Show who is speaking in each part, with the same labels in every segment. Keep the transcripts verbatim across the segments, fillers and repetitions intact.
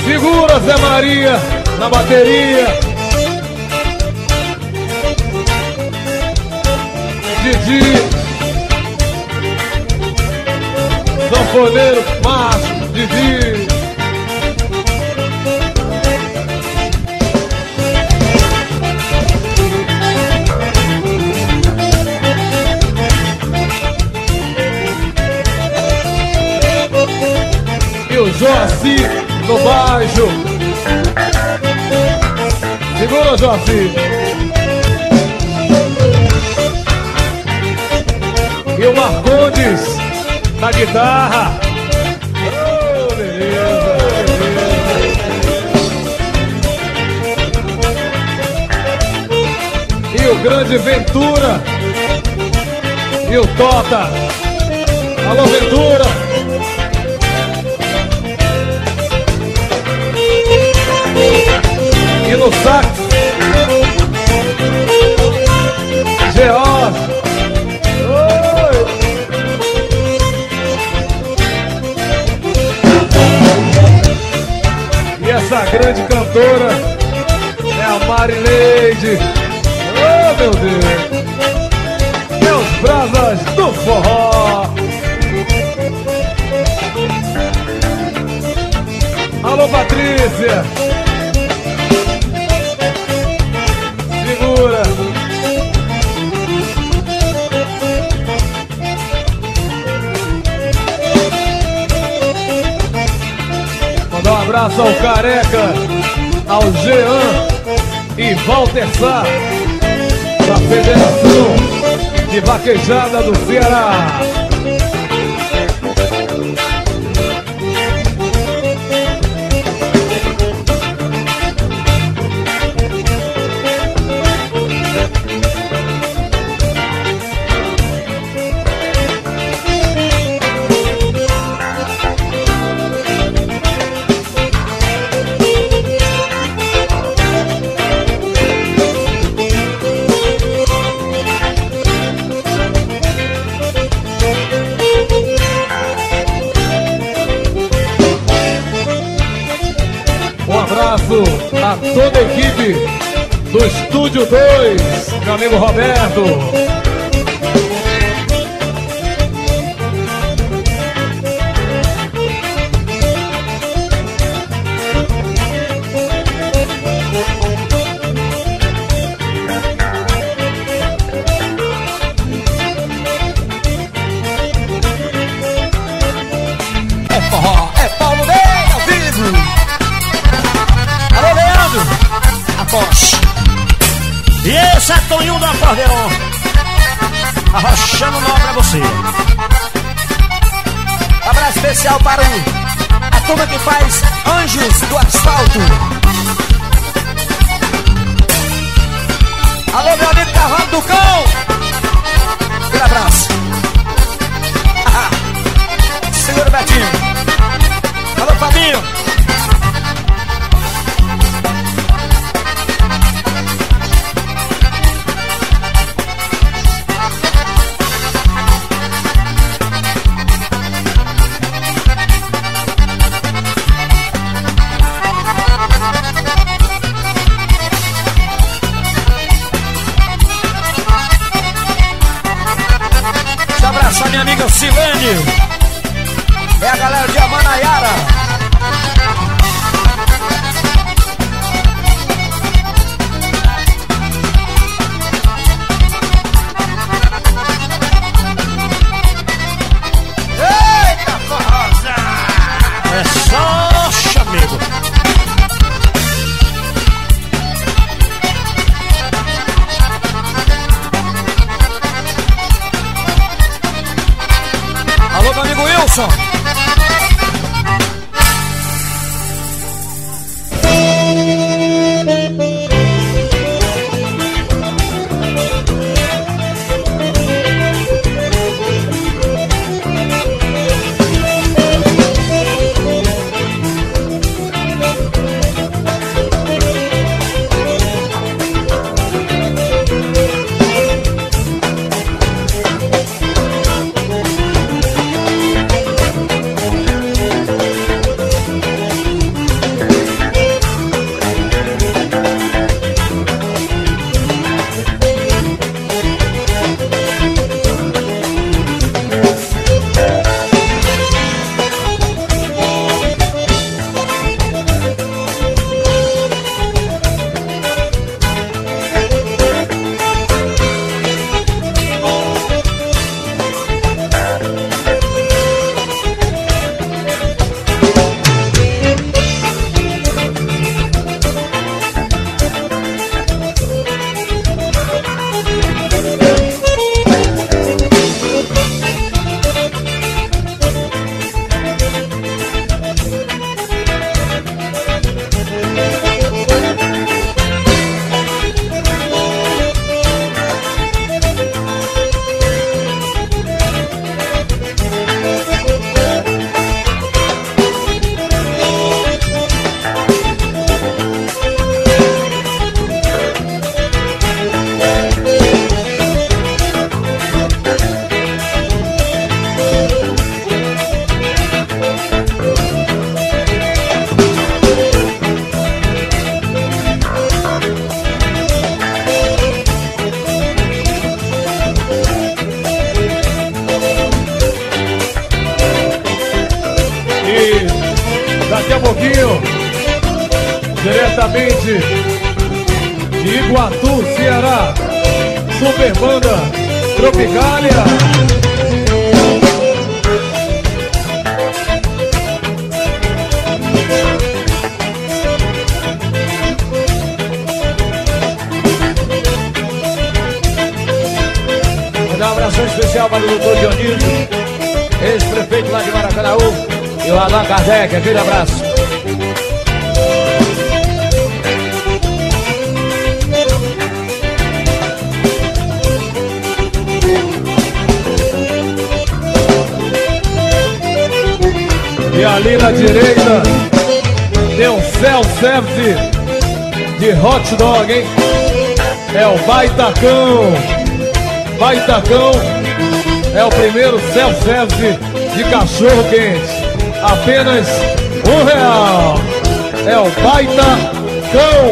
Speaker 1: Segura Zé Maria na bateria. Didi, sanfoneiro, Márcio, Didi. E o Joaci no baixo. Segura, Joaci. E o Marcondes na guitarra. Oh, beleza, beleza. E o grande Ventura. E o Tota. Alô, Ventura. E no sax, George. E essa grande cantora é a Marileide. Oh, meu Deus. Meus brasas do forró. Alô, Patrícia. Segura. Mandar um abraço ao Careca, ao Jean e Walter Sá, da Federação de Vaquejada do Ceará. A toda a equipe do Estúdio dois, meu amigo Roberto.
Speaker 2: É forró, é Paulo Ney ao vivo. Após. E esse é Toninho do acordeon, arrochando nó pra você. Abraço especial para o, a turma que faz Anjos do Asfalto. Alô, meu amigo Cavalo do Cão. Um abraço. Ah, segura o Betinho. Alô, Fabinho. Minha amiga Silene, é a galera de Amanaiara. Eita, forrosa! É só chamego. Alô, meu amigo Wilson.
Speaker 1: Daqui a pouquinho, diretamente de Iguatu, Ceará, Super Banda Tropicália.
Speaker 2: Um abraço especial para o doutor Dionísio, ex-prefeito lá de Maracanaú, e o Allan Kardec. Aquele abraço.
Speaker 1: E ali na direita tem um self-service de hot dog, hein? É o Baitacão. Baitacão é o primeiro self-service de cachorro quente. Apenas um real. É o Baitacão.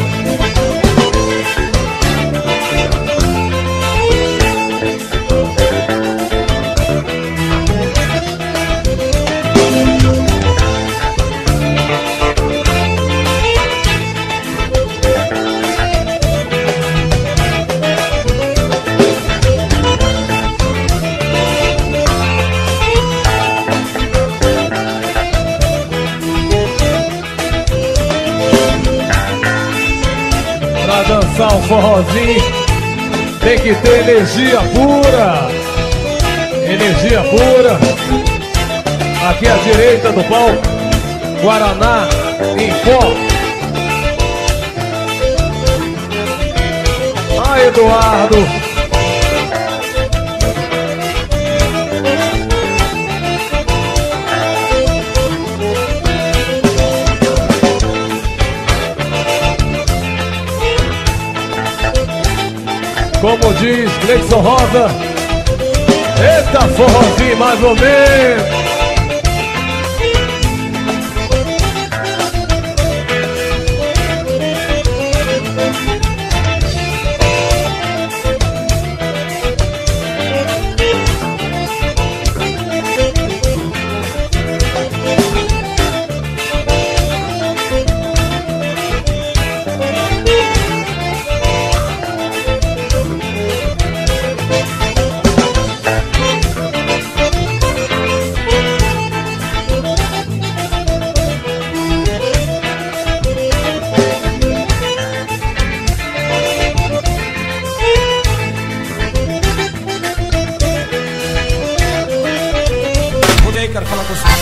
Speaker 1: Dançar um forrozinho tem que ter energia pura. Energia pura. Aqui à direita do palco, Guaraná em pó. Ah, Eduardo. Como diz Cleison Rosa, eita forrozinho mais ou menos.
Speaker 2: Quero falar com você.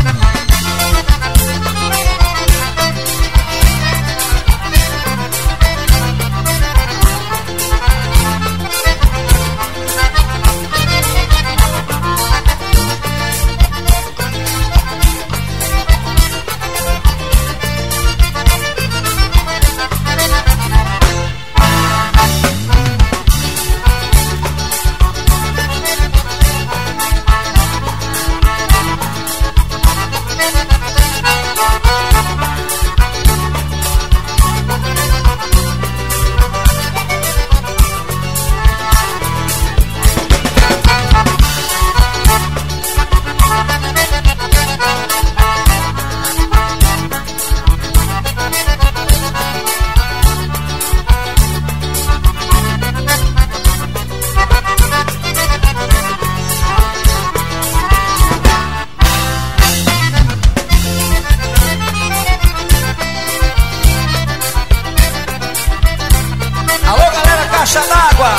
Speaker 2: Caixa d'água.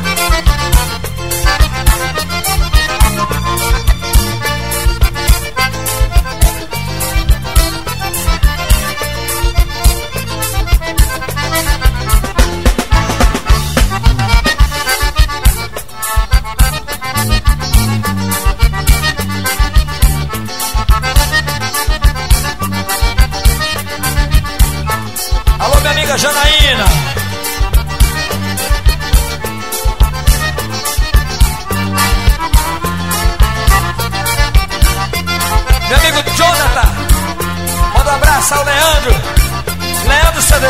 Speaker 2: Alô, minha amiga Janaína. Meu amigo Jonathan, manda um abraço ao Leandro, Leandro C D.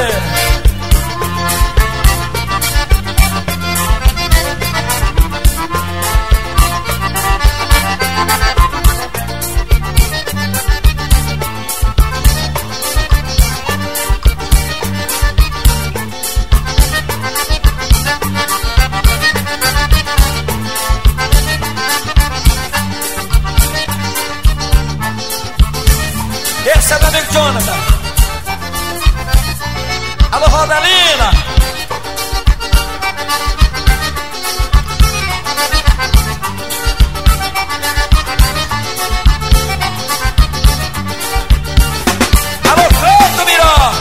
Speaker 2: meu amigo Jonathan. Alô, Rodalina. Alô, Couto Miró.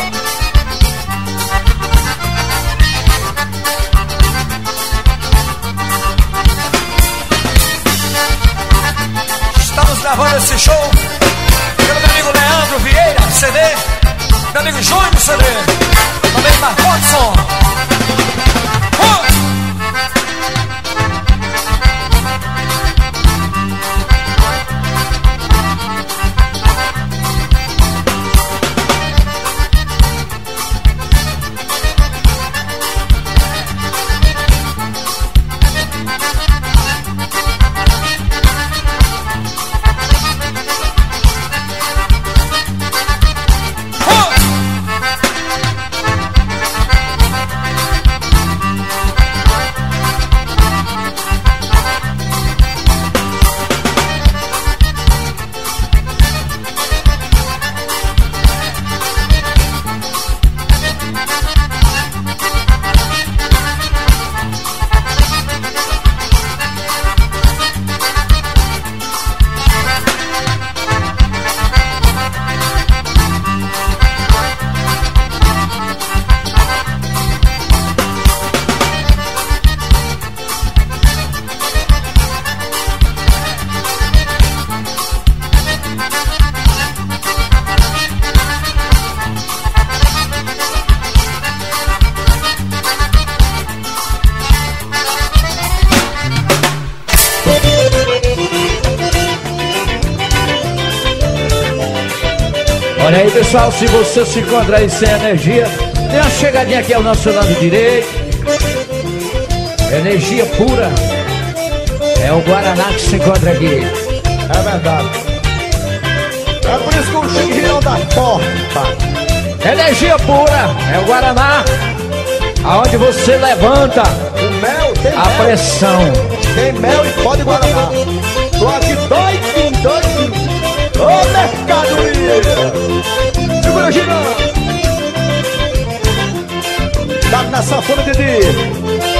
Speaker 2: Estamos gravando esse show pelo meu amigo Leandro Vieira, C D. Meu amigo Júnior, C D. Também Marcotson. Uh!
Speaker 3: Olha aí, pessoal, se você se encontra aí sem energia, dê uma chegadinha aqui ao nosso lado direito. Energia pura. É o Guaraná que se encontra aqui.
Speaker 1: É verdade. É por isso que o Chico não dá porta.
Speaker 3: Energia pura. É o Guaraná. Aonde você levanta
Speaker 1: O mel, tem
Speaker 3: a
Speaker 1: mel.
Speaker 3: pressão.
Speaker 1: Tem mel e pó de Guaraná. Tô aqui doidinho, doidinho. Ô, mercadoria. Segura, Gina. Tá na sanfona, Didi.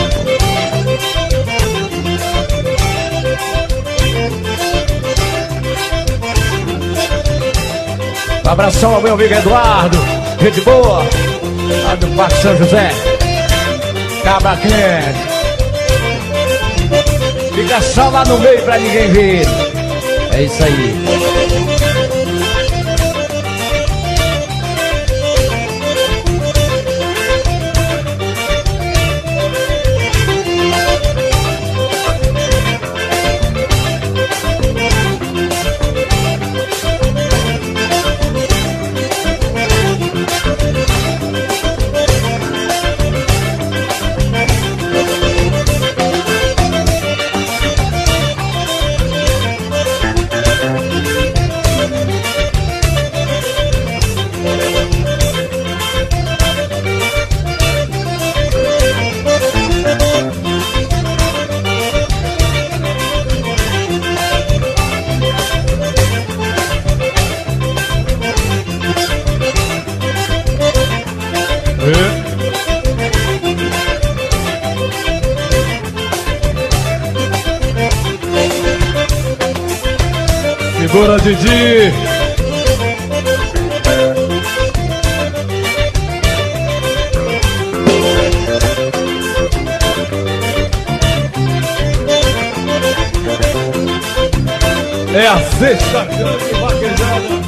Speaker 3: Um abração ao meu amigo Eduardo. Gente boa. Lá do Parque São José. Cabra quente. Fica só lá no meio pra ninguém ver. É isso aí.
Speaker 1: Segura, Didi. É a sexta grande vaquejada.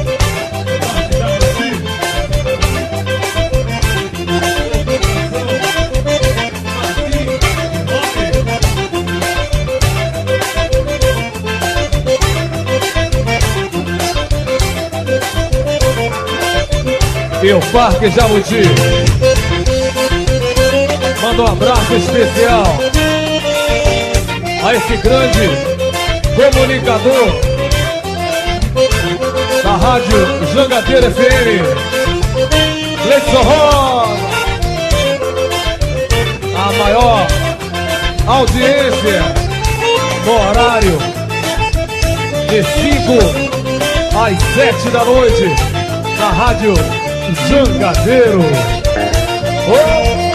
Speaker 1: E o Parque Jabuti manda um abraço especial a esse grande comunicador da Rádio Jangadeira F M, Gleison Rosa, a maior audiência no horário de cinco
Speaker 3: às sete da noite, na Rádio Jangadeiro. Oh!